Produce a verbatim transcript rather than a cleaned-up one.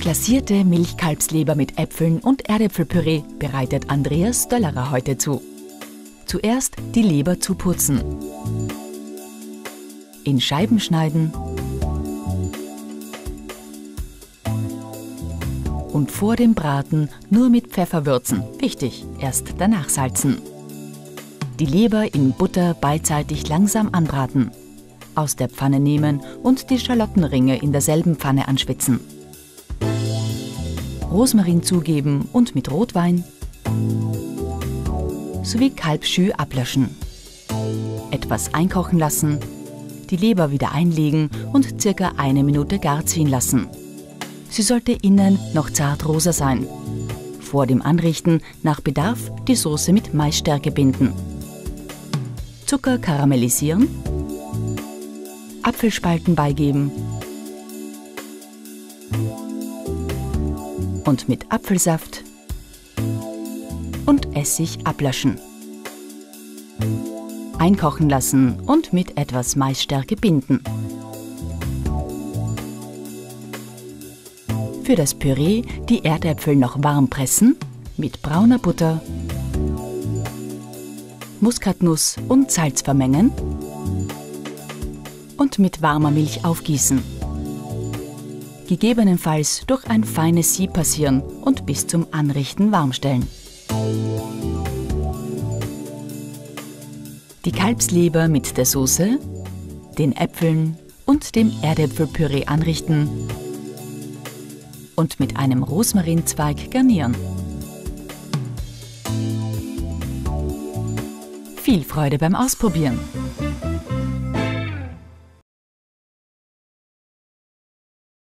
Glasierte Milchkalbsleber mit Äpfeln und Erdäpfelpüree bereitet Andreas Döllerer heute zu. Zuerst die Leber zuputzen, in Scheiben schneiden und vor dem Braten nur mit Pfeffer würzen. Wichtig, erst danach salzen. Die Leber in Butter beidseitig langsam anbraten. Aus der Pfanne nehmen und die Schalottenringe in derselben Pfanne anschwitzen. Rosmarin zugeben und mit Rotwein sowie Kalbsschü ablöschen. Etwas einkochen lassen, die Leber wieder einlegen und circa eine Minute gar ziehen lassen. Sie sollte innen noch zart rosa sein. Vor dem Anrichten nach Bedarf die Soße mit Maisstärke binden. Zucker karamellisieren, Apfelspalten beigeben und mit Apfelsaft und Essig ablöschen. Einkochen lassen und mit etwas Maisstärke binden. Für das Püree die Erdäpfel noch warm pressen, mit brauner Butter, Muskatnuss und Salz vermengen und mit warmer Milch aufgießen. Gegebenenfalls durch ein feines Sieb passieren und bis zum Anrichten warm stellen. Die Kalbsleber mit der Soße, den Äpfeln und dem Erdäpfelpüree anrichten und mit einem Rosmarinzweig garnieren. Viel Freude beim Ausprobieren!